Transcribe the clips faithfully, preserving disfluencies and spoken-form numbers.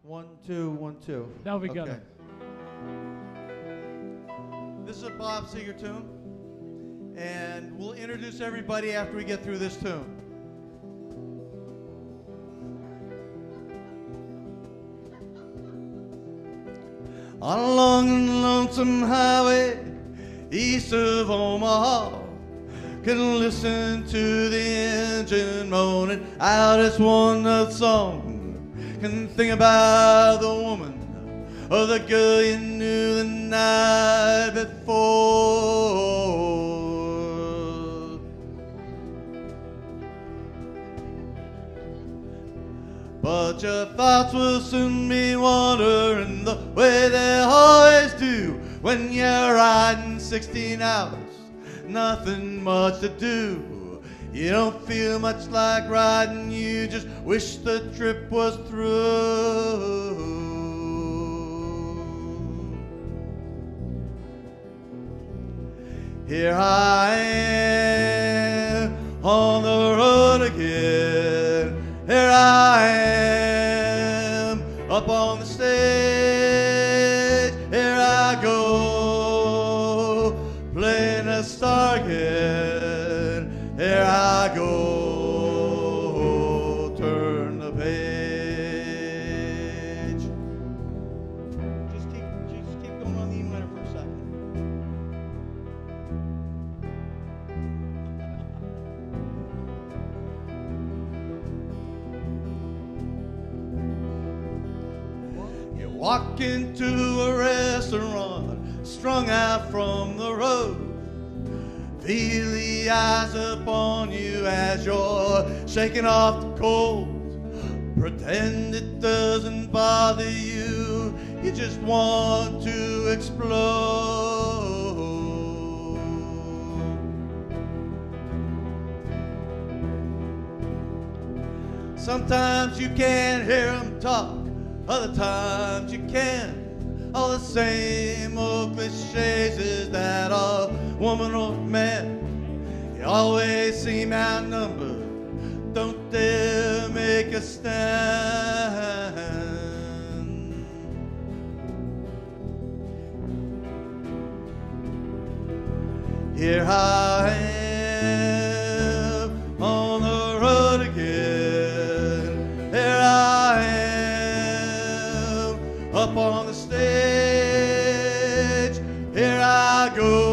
One, two, one, two. Now we got Okay. it. This is a Bob Seger tune, and we'll introduce everybody after we get through this tune. On a long and lonesome highway east of Omaha, can listen to the engine moaning out its one note song. Can think about the woman or the girl you knew the night before. But your thoughts will soon be wandering the way they always do when you're riding sixteen hours, nothing much to do. You don't feel much like riding, you just wish the trip was through. Here I am on the road again. Here I am up on the stage. Here I go playing a star again. Here I go, turn the page. Just keep, just keep going on the E minor for a second. You walk into a restaurant, strung out from the road. Feel the eyes upon you as you're shaking off the cold. Pretend it doesn't bother you, you just want to explode. Sometimes you can't hear them talk, other times you can. All the same old cliches is that a woman or man. You always seem outnumbered, don't dare make a stand. Here I am on the road again. Here I am up on the stage. Here I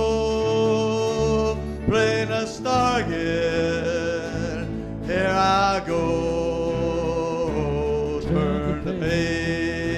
go playing a star again. Here I go, turn the page.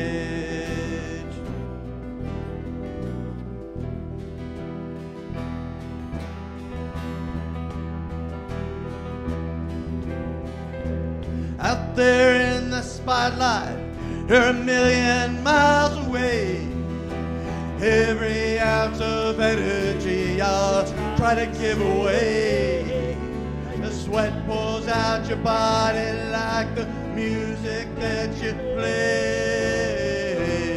Out there in the spotlight, you're a million miles away. Every ounce of energy I'll try to give away. The sweat pours out your body like the music that you play.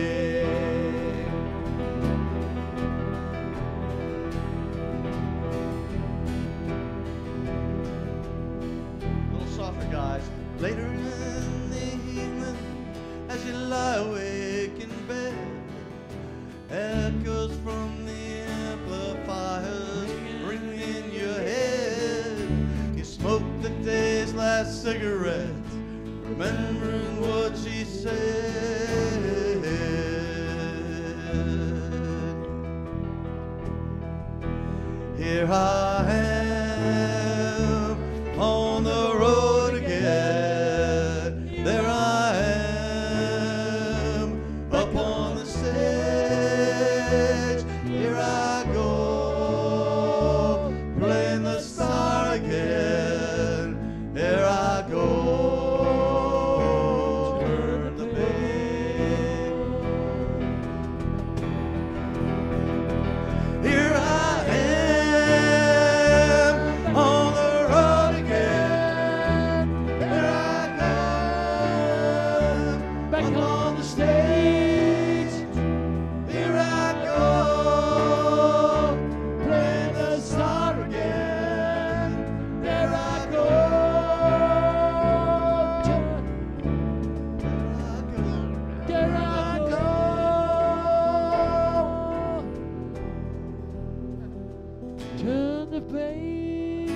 A little softer, guys. Later in the evening, as you lie awake in bed, echoes from the amplifiers ring in your head. You smoke the day's last cigarette, remembering what she said. Here I am on the road again. There I am up on the stage. Here I go playing the star again. Here I go, turn the page. the page.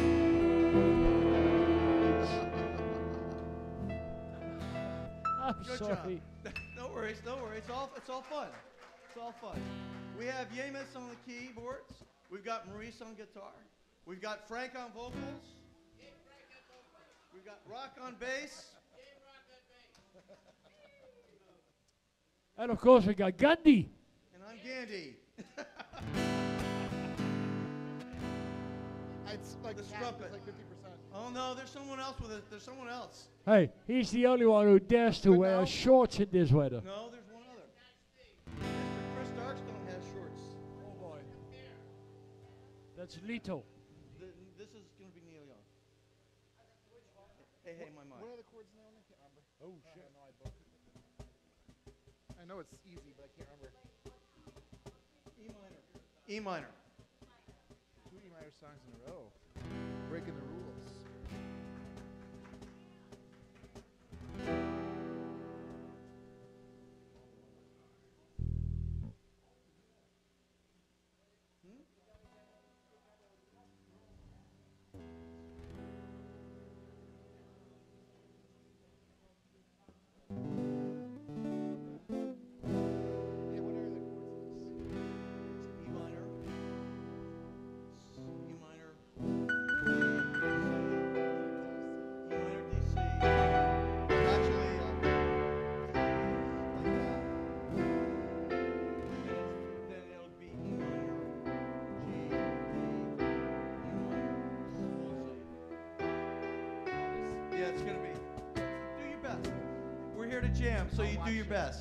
I'm Good sorry. job. No worries, no worries. It's all, it's all fun. It's all fun. We have Yemis on the keyboards. We've got Maurice on guitar. We've got Frank on vocals. We've got Rock on bass. And of course we got Gandhi. And I'm Gandhi. It's like The the strumpet. like fifty percent. Oh no, there's someone else with it. There's someone else. Hey, he's the only one who dares to Good wear now. shorts in this weather. No, there's one other. Mister Chris Darkstone has shorts. Oh boy. That's Lito. Th- this is going to be Neil Young. Hey, hey, my What mind. are the chords now? I can't remember. Oh shit. I know I booked it. I know it's easy, but I can't remember. E minor. E minor. Two E minor songs in a row. Breaking the rules. Yeah, what are the chords in this? E minor. E minor. E minor D C. Actually, uh, like that. Then it'll be E minor, G, D, E minor, C. Yeah, it's gonna be. Do your best. We're here to jam, so I'll you do watch your it. best.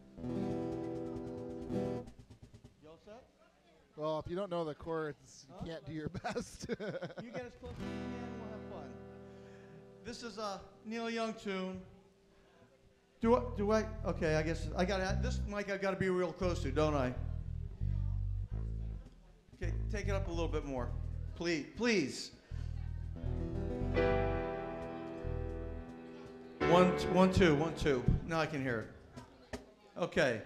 You all set? Well, if you don't know the chords, you Huh? can't do your best. You get as close as you can, and we'll have fun. This is a Neil Young tune. Do I, do I, okay, I guess, I got this mic I've got to be real close to, don't I? Okay, take it up a little bit more. Please, please. One, t- one, two, one, two. Now I can hear it. Okay.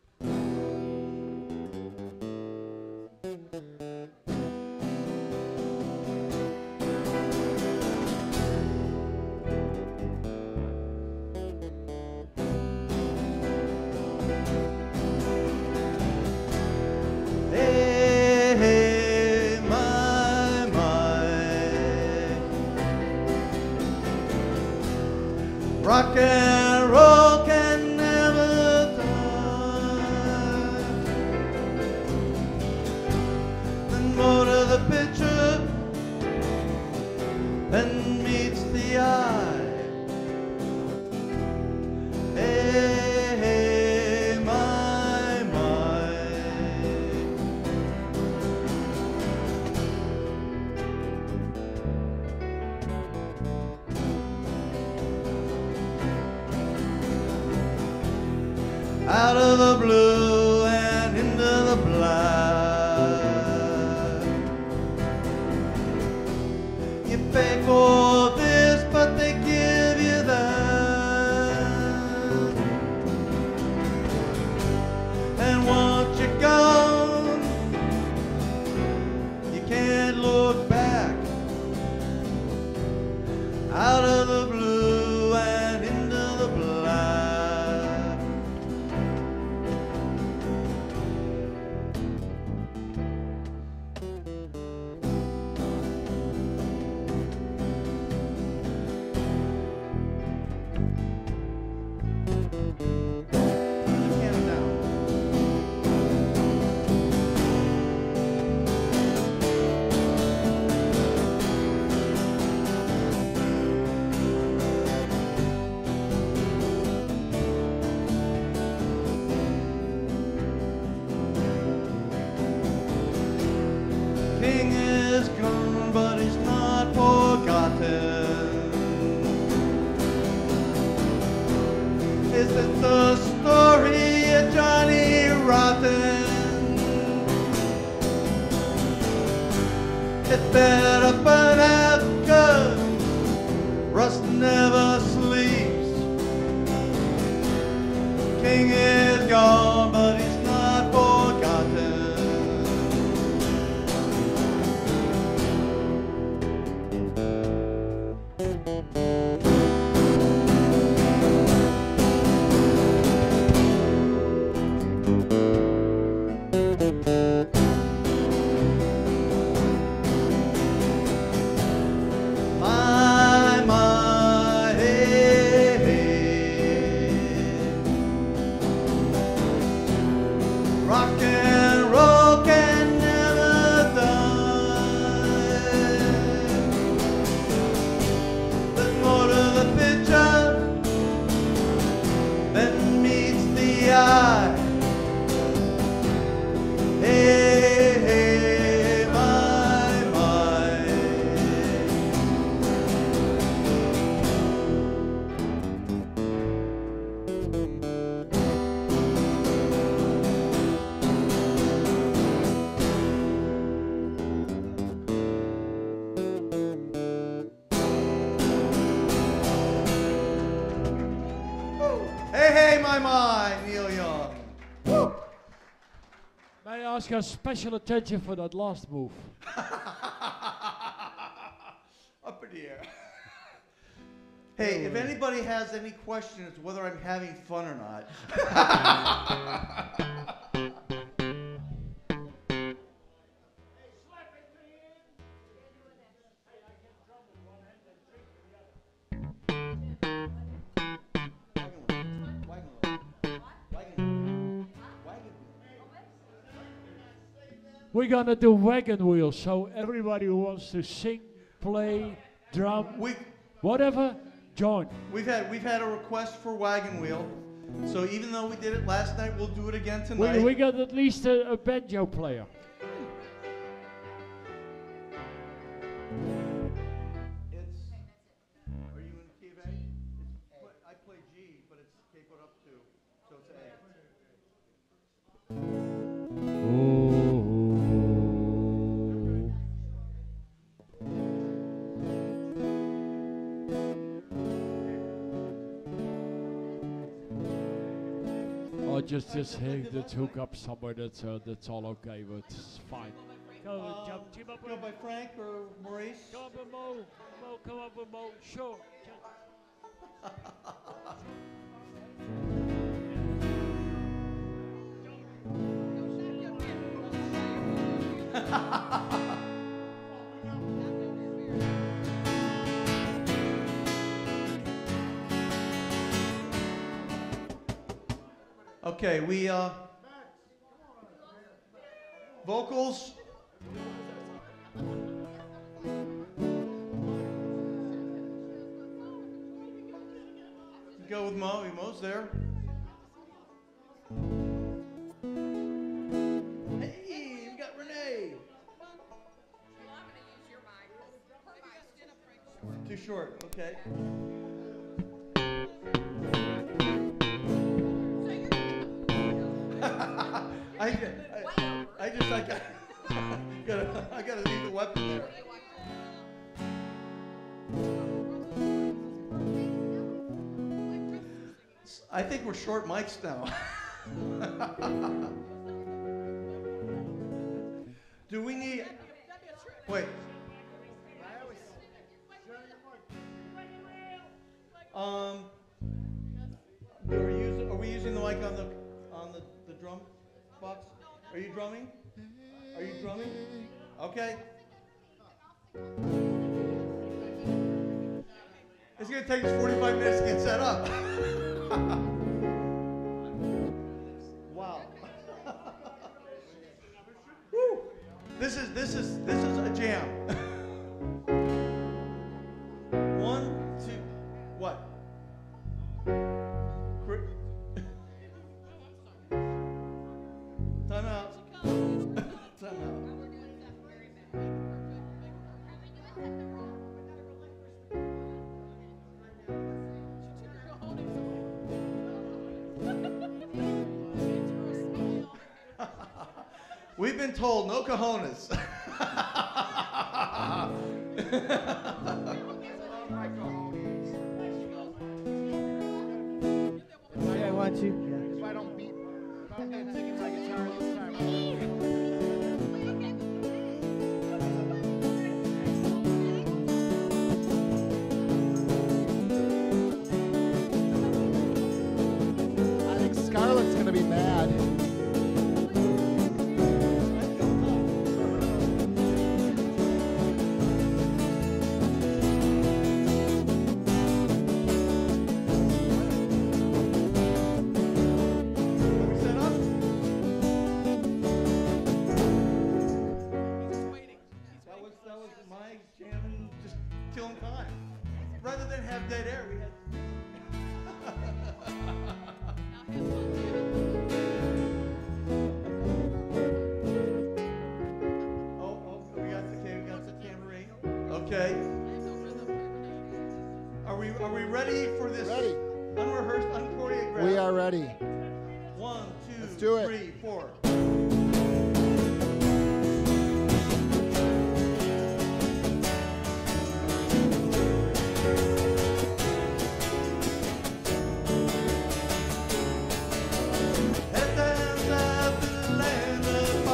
Hey, hey, my, my. Rock and roll can never die. Then more to the picture than meets the eye. Hey, hey, my, my. Out of the blue and into the black. You pay for this, but they give you that. And once you're gone, you can't look back. Out of the blue and into the black. Piano down. King is gone, but he's not forgotten. Is it the story of Johnny Rotten? It better burn out good. Rust never sleeps. King is gone, but he's not forgotten. May I ask your special attention for that last move? Up in the air. Hey, if anybody has any questions whether I'm having fun or not. We're gonna do wagon wheel, so everybody who wants to sing, play, drum, We, whatever, join. we've had we've had a request for wagon wheel, so even though we did it last night, we'll do it again tonight. We, we got at least a, a banjo player. It's. Are you in the key of A? It's, pla- I play G, but it's capoed up to, so it's A. Or just just hit the hook up somewhere. That's uh, that's all okay, but it's fine. Go Um, jump, team up Go with by Frank or Maurice. Come up with Mo. Mo, come up with Mo. Sure. Okay, we uh vocals. Go with Mo. Mo's there. Hey, we got Renee. Too short. Okay. I, I, I just I got, gotta I gotta leave the weapon there. I think we're short mics now. Do we need? Wait. Um. Are we using, are we using the mic on the on the, the drum box? Are you drumming? Are you drumming? Okay. It's gonna take us forty-five minutes to get set up. Wow. Woo. This is this is this is a jam. One, two, what? Cri- Time out. Time out. We've been told no cojones. Yeah, I want you. If I don't beat, if I'm not taking my guitar this time. I think Scarlett's gonna be mad. Rather than have dead air, we had. oh, oh, we got the okay, we got the tambourine. Okay. Are we are we ready for this? Ready. Unrehearsed, unchoreographed. We are ready. One, two, Let's do it. three, four. Head down south to the land of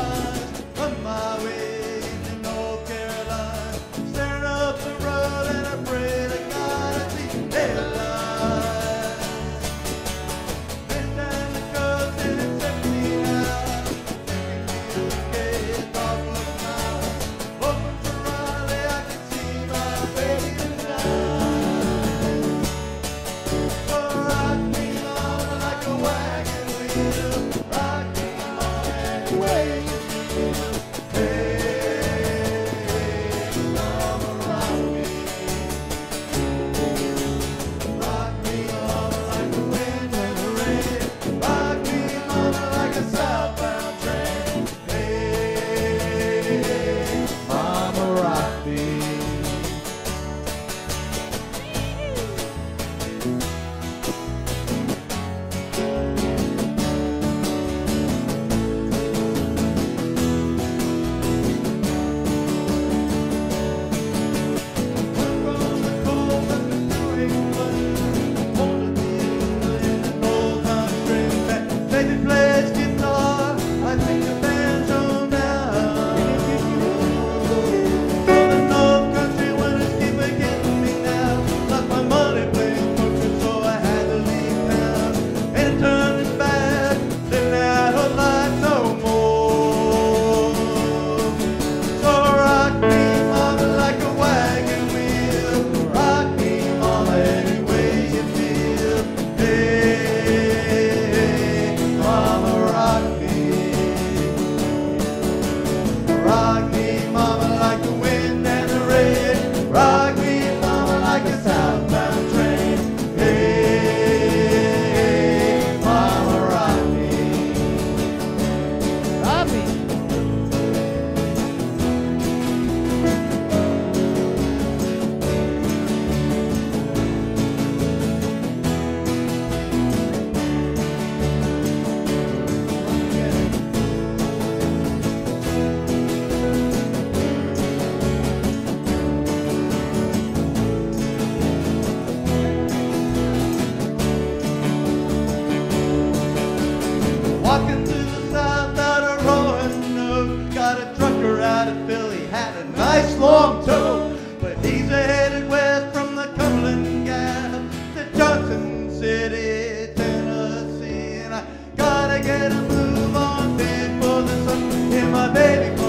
Walking through the south out of Roanoke, got a trucker out of Philly, had a nice long tow, but he's headed west from the Cumberland Gap to Johnson City, Tennessee, and I gotta get a move on before the sun in my baby.